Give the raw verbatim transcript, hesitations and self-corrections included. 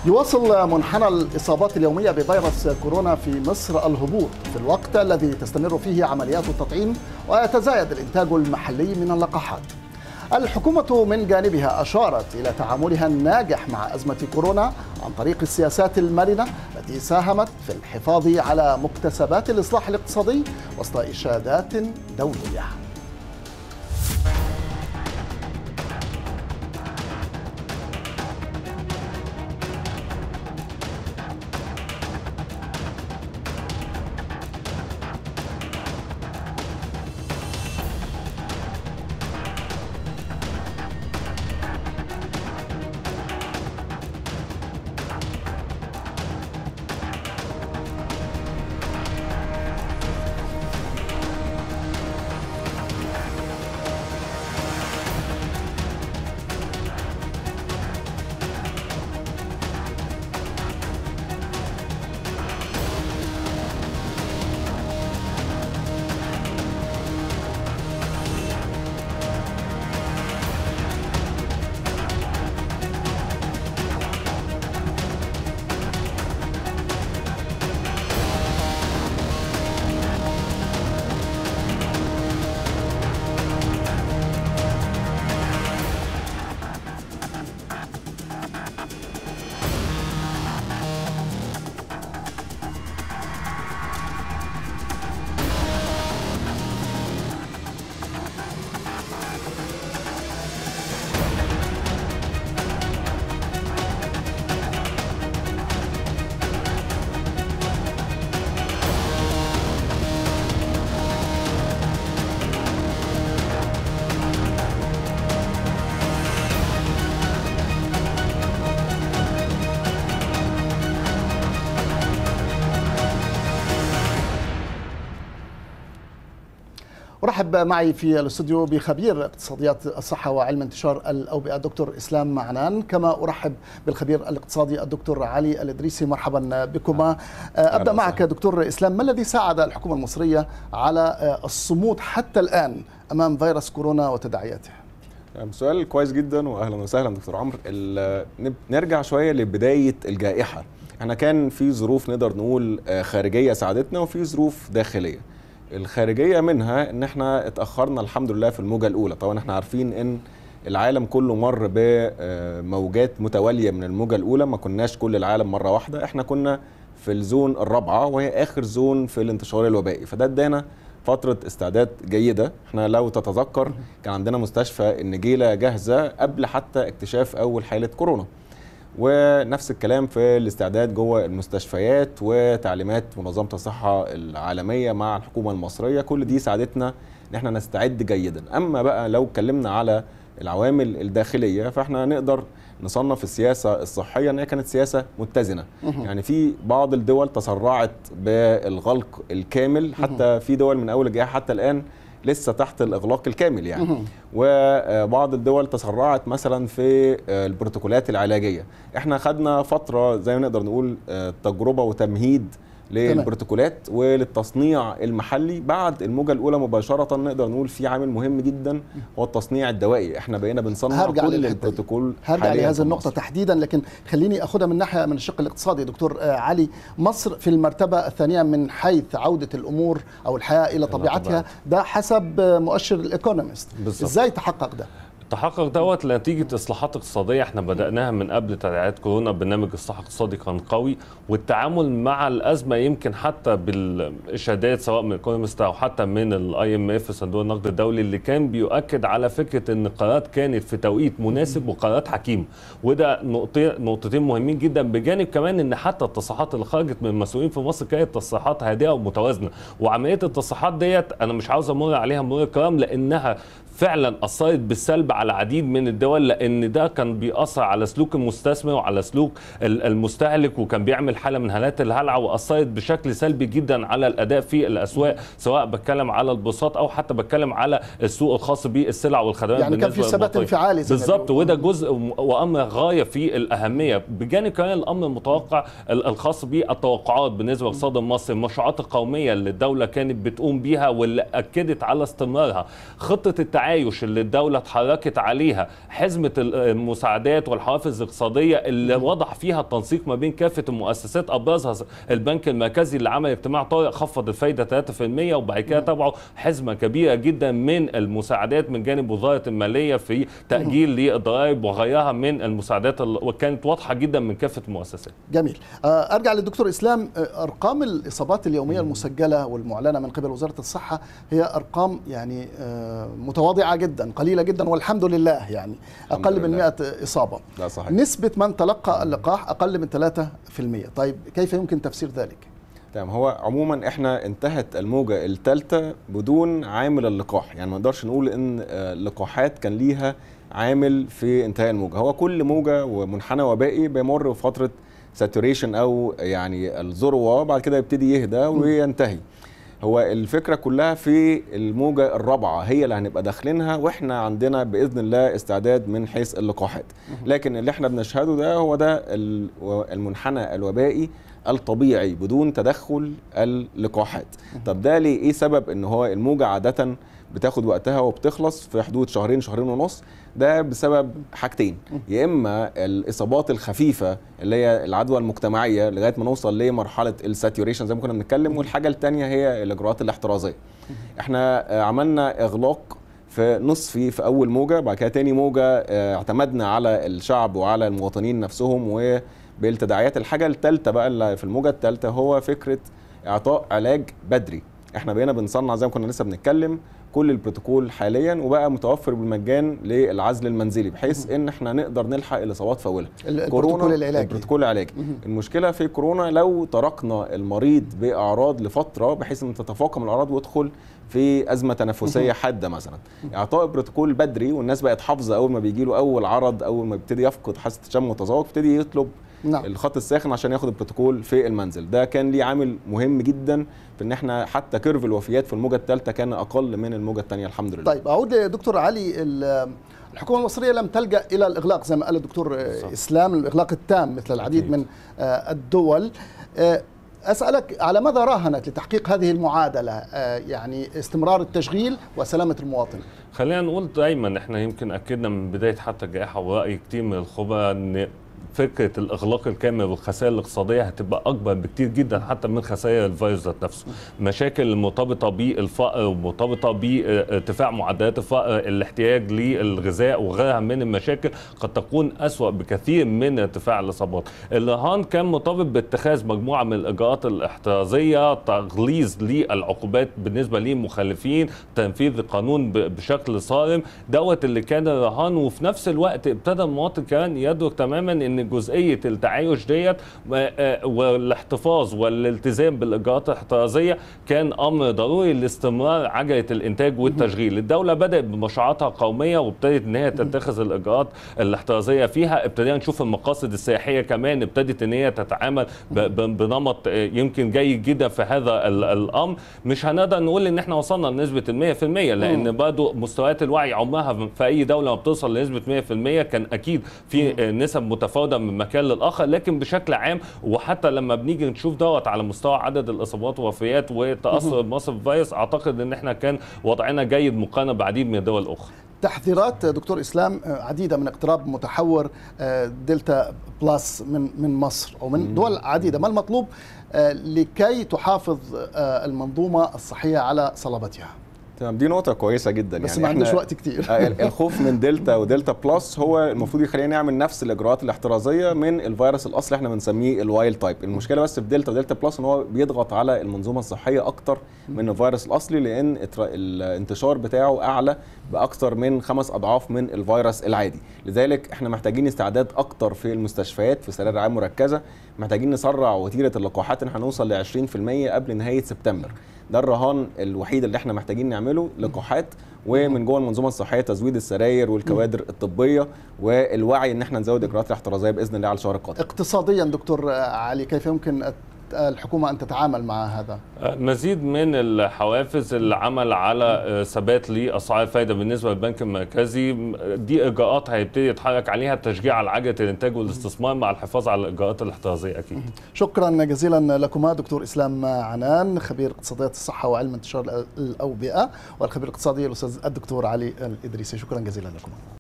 يواصل منحنى الإصابات اليومية بفيروس كورونا في مصر الهبوط في الوقت الذي تستمر فيه عمليات التطعيم ويتزايد الإنتاج المحلي من اللقاحات. الحكومة من جانبها أشارت إلى تعاملها الناجح مع أزمة كورونا عن طريق السياسات المرنة التي ساهمت في الحفاظ على مكتسبات الإصلاح الاقتصادي وسط إشادات دولية. أرحب معي في الاستوديو بخبير اقتصاديات الصحة وعلم انتشار الأوبئة الدكتور إسلام معنان، كما أرحب بالخبير الاقتصادي الدكتور علي الإدريسي. مرحبا بكما. أبدأ معك دكتور إسلام، ما الذي ساعد الحكومة المصرية على الصمود حتى الآن أمام فيروس كورونا وتداعياته؟ سؤال كويس جدا واهلا وسهلا دكتور عمرو. نرجع شويه لبدايه الجائحه. احنا كان في ظروف نقدر نقول خارجيه ساعدتنا وفي ظروف داخليه. الخارجيه منها ان احنا اتاخرنا الحمد لله في الموجه الاولى. طبعا احنا عارفين ان العالم كله مر بموجات متواليه من الموجه الاولى، ما كناش كل العالم مره واحده، احنا كنا في الزون الرابعه وهي اخر زون في الانتشار الوبائي، فده ادانا فترة استعداد جيدة. احنا لو تتذكر كان عندنا مستشفى النجيلة جاهزة قبل حتى اكتشاف أول حالة كورونا، ونفس الكلام في الاستعداد جوه المستشفيات وتعليمات منظمة الصحة العالمية مع الحكومة المصرية، كل دي ساعدتنا ان احنا نستعد جيدا. اما بقى لو اتكلمنا على العوامل الداخلية فاحنا نقدر نصنف السياسة الصحية ان هي كانت سياسة متزنة. يعني في بعض الدول تسرعت بالغلق الكامل، حتى في دول من اول الجائحة حتى الآن لسه تحت الإغلاق الكامل يعني. وبعض الدول تسرعت مثلا في البروتوكولات العلاجية. احنا خدنا فترة زي ما نقدر نقول تجربة وتمهيد للبروتوكولات وللتصنيع المحلي. بعد الموجة الأولى مباشرة نقدر نقول في عامل مهم جدا هو التصنيع الدوائي. احنا بقينا بنصنع كل البروتوكول. هرجع لهذه النقطة تحديدا، لكن خليني أخذها من ناحية من الشق الاقتصادي. دكتور علي، مصر في المرتبة الثانية من حيث عودة الأمور أو الحياة إلى طبيعتها، ده حسب مؤشر الإيكونومست. إزاي تحقق ده؟ تحقق دوت لنتيجه اصلاحات اقتصاديه احنا بداناها من قبل تداعيات كورونا. برنامج اصلاح اقتصادي كان قوي، والتعامل مع الازمه يمكن حتى بالاشادات سواء من ايكونومست او حتى من الاي ام اف صندوق النقد الدولي اللي كان بيؤكد على فكره ان القرارات كانت في توقيت مناسب وقرارات حكيمه، وده نقطتين مهمين جدا. بجانب كمان ان حتى التصريحات اللي خرجت من المسؤولين في مصر كانت تصريحات هادئه ومتوازنه، وعمليه التصريحات ديت انا مش عاوز امر عليها مرور الكرام لانها فعلا اثرت بالسلب على العديد من الدول، لان ده كان بيأثر على سلوك المستثمر وعلى سلوك المستهلك، وكان بيعمل حاله من هالات الهلع، واثرت بشكل سلبي جدا على الاداء في الاسواق، سواء بتكلم على البورصات او حتى بتكلم على السوق الخاص بالسلع والخدمات. يعني كان في ثبات انفعالي بالظبط، وده جزء وامر غايه في الاهميه. بجانب كمان الامر المتوقع الخاص بالتوقعات بالنسبه للاقتصاد المصري، المشروعات القوميه اللي الدوله كانت بتقوم بيها واللي اكدت على استمرارها، خطه التعايش اللي الدوله اتحركت اشتركت عليها حزمة المساعدات والحوافز الاقتصادية اللي وضع فيها التنسيق ما بين كافة المؤسسات، أبرزها البنك المركزي اللي عمل اجتماع طارئ خفض الفايدة ثلاثة بالمئة، وبعد كده تبعه حزمة كبيرة جدا من المساعدات من جانب وزارة المالية في تأجيل للضرائب وغيرها من المساعدات، وكانت واضحة جدا من كافة المؤسسات. جميل. أرجع للدكتور إسلام. أرقام الإصابات اليومية المسجلة والمعلنة من قبل وزارة الصحة هي أرقام يعني متواضعة جدا، قليلة جدا والحمد لله، يعني أقل من مئة إصابة. لا صحيح. نسبة من تلقى اللقاح أقل من ثلاثة بالمئة. طيب كيف يمكن تفسير ذلك؟ تمام. هو عموما احنا انتهت الموجة الثالثة بدون عامل اللقاح، يعني ما نقدرش نقول ان اللقاحات كان ليها عامل في انتهاء الموجة. هو كل موجة ومنحنى وبائي بيمر بفترة ساتوريشن او يعني الذروة، بعد كده يبتدي يهدى وينتهي. هو الفكرة كلها في الموجة الرابعة هي اللي هنبقى داخلينها، واحنا عندنا بإذن الله استعداد من حيث اللقاحات. لكن اللي احنا بنشهده ده هو ده المنحنى الوبائي الطبيعي بدون تدخل اللقاحات. طب ده ليه؟ ايه سبب ان هو الموجة عادة بتاخد وقتها وبتخلص في حدود شهرين شهرين ونص؟ ده بسبب حاجتين، يا اما الاصابات الخفيفه اللي هي العدوى المجتمعيه لغايه ما نوصل لمرحله الساتوريشن زي ما كنا بنتكلم، والحاجه الثانيه هي الاجراءات الاحترازيه. احنا عملنا اغلاق في نصفي في اول موجه، بعد كده تاني موجه اعتمدنا على الشعب وعلى المواطنين نفسهم وبالتداعيات. الحاجه الثالثه بقى اللي في الموجه الثالثه هو فكره اعطاء علاج بدري. احنا بقينا بنصنع زي ما كنا لسه بنتكلم كل البروتوكول حاليا، وبقى متوفر بالمجان للعزل المنزلي، بحيث ان احنا نقدر نلحق الاصابات في اولها. البروتوكول العلاجي. البروتوكول العلاجي. المشكله في كورونا لو تركنا المريض باعراض لفتره بحيث ان تتفاقم الاعراض ويدخل في ازمه تنفسيه حاده مثلا، اعطاء بروتوكول بدري والناس بقت حافظه اول ما بيجي له اول عرض، اول ما بيبتدي يفقد حاسه الشم والتذوق يبتدي يطلب نعم. الخط الساخن عشان ياخد البروتوكول في المنزل. ده كان ليه عامل مهم جدا في ان احنا حتى كيرف الوفيات في الموجه الثالثه كان اقل من الموجه الثانيه الحمد لله. طيب اعود لدكتور علي. الحكومه المصريه لم تلجا الى الاغلاق زي ما قال الدكتور صح. اسلام، الاغلاق التام مثل العديد أكيد. من الدول. اسالك على ماذا راهنت لتحقيق هذه المعادله، يعني استمرار التشغيل وسلامه المواطن؟ خلينا نقول دايما احنا يمكن اكدنا من بدايه حتى الجائحه وراي كتير من الخبراء ان فكره الاغلاق الكامل والخسائر الاقتصاديه هتبقى اكبر بكتير جدا حتى من خسائر الفيروس ذات نفسه. مشاكل مرتبطه بالفقر ومرتبطه بارتفاع معدلات الفقر، الاحتياج للغذاء وغيرها من المشاكل قد تكون اسوأ بكثير من ارتفاع الاصابات. الرهان كان مرتبط باتخاذ مجموعه من الاجراءات الاحترازيه، تغليظ للعقوبات بالنسبه للمخالفين، تنفيذ القانون بشكل صارم، دوت اللي كان الرهان. وفي نفس الوقت ابتدى المواطن كمان يدرك تماما ان جزئيه التعايش ديت والاحتفاظ والالتزام بالاجراءات الاحترازيه كان امر ضروري لاستمرار عجله الانتاج والتشغيل. الدوله بدات بمشروعاتها القوميه وابتدت ان هي تتخذ الاجراءات الاحترازيه فيها. ابتدينا نشوف المقاصد السياحيه كمان ابتدت ان هي تتعامل بنمط يمكن جيد جدا في هذا الامر. مش هنقدر نقول ان احنا وصلنا لنسبه المية في المية، لان برضه مستويات الوعي عمرها في اي دوله ما بتوصل لنسبه مية في المية، كان اكيد في نسب متفاوته من مكان للاخر. لكن بشكل عام وحتى لما بنيجي نشوف دوت على مستوى عدد الاصابات والوفيات وتاثر مصر بالفيروس، اعتقد ان احنا كان وضعنا جيد مقارنه بعديد من الدول الاخرى. تحذيرات دكتور اسلام عديده من اقتراب متحور دلتا بلس من من مصر او من دول عديده، ما المطلوب لكي تحافظ المنظومه الصحيه على صلابتها؟ تمام، دي نقطة كويسة جدا. بس يعني ما عندوش وقت كتير. الخوف من دلتا ودلتا بلس هو المفروض يخلينا نعمل نفس الإجراءات الاحترازية من الفيروس الأصلي احنا بنسميه الوايلد تايب. المشكلة بس في دلتا ودلتا بلس ان هو بيضغط على المنظومة الصحية أكتر من الفيروس الأصلي، لأن الانتشار بتاعه أعلى بأكثر من خمس أضعاف من الفيروس العادي. لذلك احنا محتاجين استعداد أكتر في المستشفيات في سراير رعاية مركزة، محتاجين نسرع وتيرة اللقاحات ان احنا نوصل ل عشرين في المية قبل نهاية سبتمبر. ده الرهان الوحيد اللي احنا محتاجين نعمله، لقاحات ومن جوه المنظومه الصحيه تزويد السراير والكوادر الطبيه والوعي ان احنا نزود اجراءات الاحترازيه باذن الله على الشهر القادم. اقتصاديا دكتور علي كيف يمكن الحكومة أن تتعامل مع هذا؟ مزيد من الحوافز، العمل على ثبات لأسعار الفائدة بالنسبة للبنك المركزي، دي إجراءات هيبتدي يتحرك عليها، التشجيع على عجلة الإنتاج والاستثمار مع الحفاظ على الإجراءات الاحترازية أكيد. شكرا جزيلا لكما دكتور إسلام عنان خبير اقتصاديات الصحة وعلم انتشار الأوبئة، والخبير الاقتصادي الأستاذ الدكتور علي الإدريسي. شكرا جزيلا لكم.